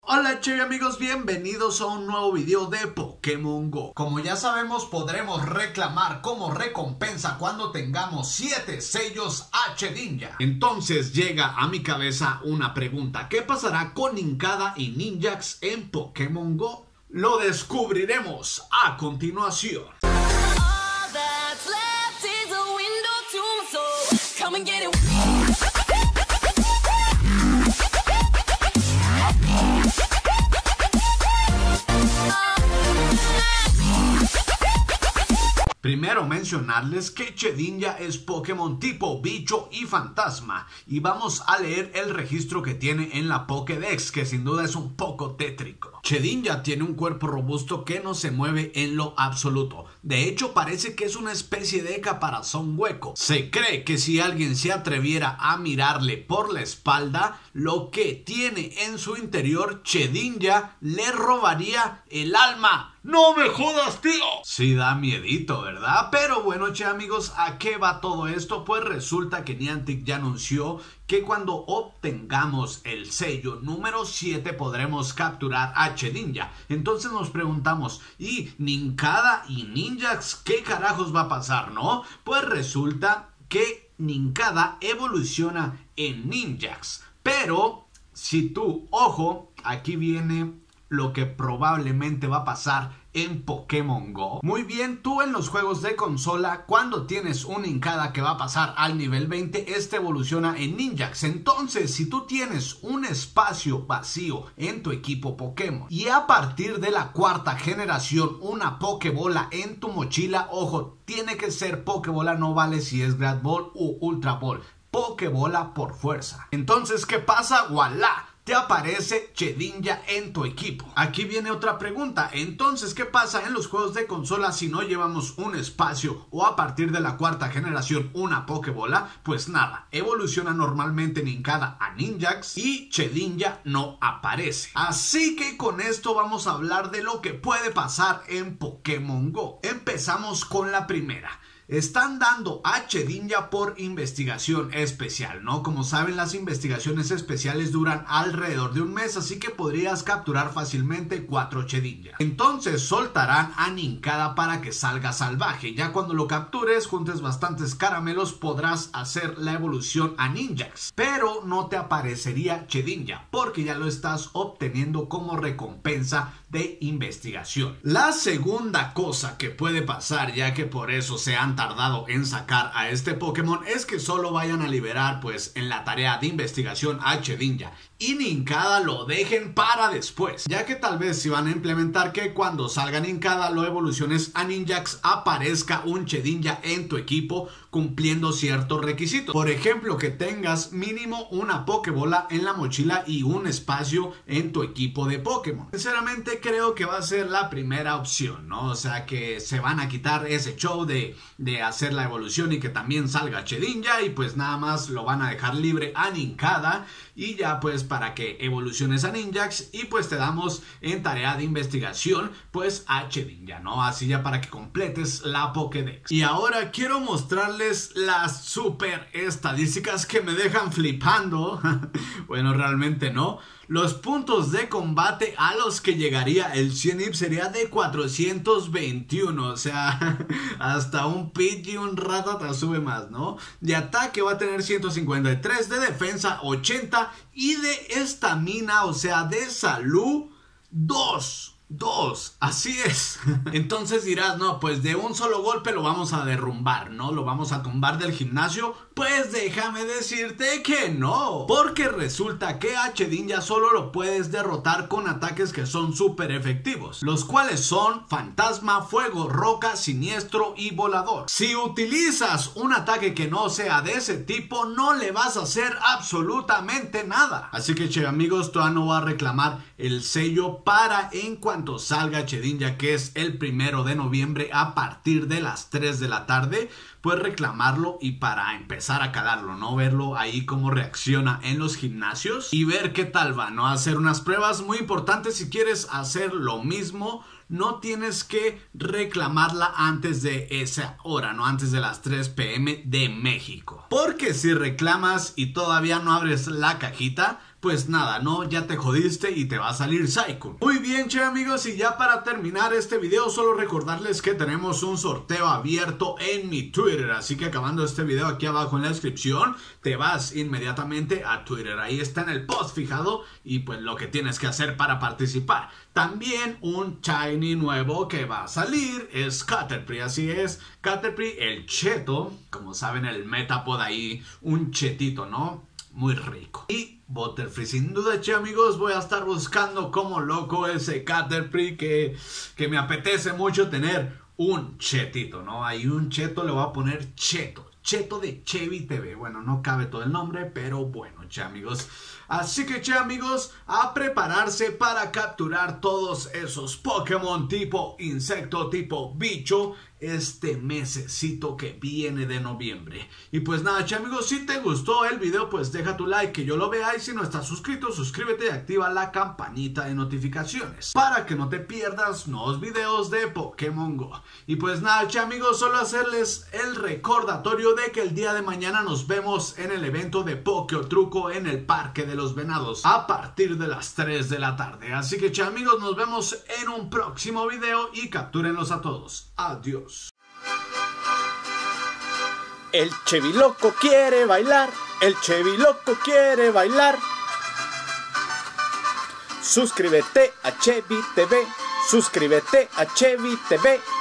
Hola chévere amigos, bienvenidos a un nuevo video de Pokémon GO. Como ya sabemos, podremos reclamar como recompensa cuando tengamos 7 sellos H-Ninja. Entonces llega a mi cabeza una pregunta: ¿qué pasará con Nincada y Ninjax en Pokémon GO? Lo descubriremos a continuación. Primero mencionarles que Shedinja es Pokémon tipo bicho y fantasma, y vamos a leer el registro que tiene en la Pokédex, que sin duda es un poco tétrico. Shedinja tiene un cuerpo robusto que no se mueve en lo absoluto. De hecho, parece que es una especie de caparazón hueco. Se cree que si alguien se atreviera a mirarle por la espalda, lo que tiene en su interior, Shedinja le robaría el alma. ¡No me jodas, tío! Sí da miedito, ¿verdad? Pero bueno, che amigos, ¿a qué va todo esto? Pues resulta que Niantic ya anunció que cuando obtengamos el sello número 7 podremos capturar a Shedinja. Entonces nos preguntamos, ¿y Nincada y Ninjax qué carajos va a pasar, no? Pues resulta que Nincada evoluciona en Ninjax. Pero, si tú, ojo, aquí viene lo que probablemente va a pasar en Pokémon GO. Muy bien, tú en los juegos de consola, cuando tienes un Nincada que va a pasar al nivel 20, este evoluciona en Ninjax. Entonces, si tú tienes un espacio vacío en tu equipo Pokémon y a partir de la cuarta generación una Pokébola en tu mochila, ojo, tiene que ser Pokébola, no vale si es Grad Ball u Ultra Ball. Pokébola por fuerza. Entonces, ¿qué pasa? ¡Voilá! Te aparece Shedinja en tu equipo. Aquí viene otra pregunta. Entonces, ¿qué pasa en los juegos de consola si no llevamos un espacio o a partir de la cuarta generación una Pokébola? Pues nada, evoluciona normalmente Nincada a Ninjax y Shedinja no aparece. Así que con esto vamos a hablar de lo que puede pasar en Pokémon GO. Empezamos con la primera. Están dando a Shedinja por investigación especial, ¿no? Como saben, las investigaciones especiales duran alrededor de un mes, así que podrías capturar fácilmente 4 Shedinja. Entonces soltarán a Nincada para que salga salvaje. Ya cuando lo captures, juntes bastantes caramelos, podrás hacer la evolución a Ninjax. Pero no te aparecería Shedinja, porque ya lo estás obteniendo como recompensa de investigación. La segunda cosa que puede pasar, ya que por eso se han tardado en sacar a este Pokémon, es que solo vayan a liberar pues en la tarea de investigación a Shedinja y Nincada lo dejen para después, ya que tal vez si van a implementar que cuando salga Nincada lo evoluciones a Ninjax, aparezca un Shedinja en tu equipo cumpliendo ciertos requisitos. Por ejemplo, que tengas mínimo una Pokébola en la mochila y un espacio en tu equipo de Pokémon. Sinceramente creo que va a ser la primera opción, ¿no? O sea, que se van a quitar ese show de hacer la evolución y que también salga Shedinja, y pues nada más lo van a dejar libre a Nincada y ya pues para que evoluciones a Ninjax y pues te damos en tarea de investigación pues a Shedinja, ¿no? Así ya para que completes la Pokédex. Y ahora quiero mostrarles las super estadísticas que me dejan flipando. Bueno, realmente no. Los puntos de combate a los que llegaría el Cienip sería de 421, o sea, hasta un Pidgey y un Rattata sube más, ¿no? De ataque va a tener 153, de defensa 80 y de estamina, o sea, de salud 2. Así es. Entonces dirás, no, pues de un solo golpe lo vamos a derrumbar, ¿no? Lo vamos a tumbar del gimnasio. Pues déjame decirte que no, porque resulta que a Shedinja solo lo puedes derrotar con ataques que son súper efectivos, los cuales son Fantasma, Fuego, Roca, Siniestro y Volador. Si utilizas un ataque que no sea de ese tipo, no le vas a hacer absolutamente nada. Así que, che amigos, todavía no va a reclamar el sello para en cuanto salga Shedinja, que es el 1 de noviembre a partir de las 3 de la tarde. Pues reclamarlo y para empezar a calarlo, ¿no? Verlo ahí cómo reacciona en los gimnasios y ver qué tal va, ¿no? Hacer unas pruebas muy importantes. Si quieres hacer lo mismo, no tienes que reclamarla antes de esa hora, ¿no? Antes de las 3 p.m. de México. Porque si reclamas y todavía no abres la cajita, pues nada, no, ya te jodiste y te va a salir Psycho. Muy bien, che amigos, y ya para terminar este video, solo recordarles que tenemos un sorteo abierto en mi Twitter, así que acabando este video aquí abajo en la descripción, te vas inmediatamente a Twitter, ahí está en el post fijado y pues lo que tienes que hacer para participar. También un shiny nuevo que va a salir es Caterpie, así es, Caterpie el cheto, como saben el Metapod ahí, un chetito, ¿no? Muy rico. Y Butterfree, sin duda, che amigos, voy a estar buscando como loco ese Caterpie que me apetece mucho tener un chetito, ¿no? Ahí un cheto, le voy a poner cheto. Cheto de Chevy TV. Bueno, no cabe todo el nombre, pero bueno, che amigos. Así que, che amigos, a prepararse para capturar todos esos Pokémon tipo insecto, tipo bicho, este mesecito que viene de noviembre. Y pues nada, che amigos, si te gustó el video, pues deja tu like, que yo lo vea. Y si no estás suscrito, suscríbete y activa la campanita de notificaciones para que no te pierdas nuevos videos de Pokémon Go. Y pues nada, che amigos, solo hacerles el recordatorio de que el día de mañana nos vemos en el evento de Pokétruco en el Parque de los Venados a partir de las 3 de la tarde. Así que, che amigos, nos vemos en un próximo video y captúrenlos a todos. Adiós. El Cheviloco quiere bailar, el Cheviloco quiere bailar. Suscríbete a Chevy TV, suscríbete a Chevy TV.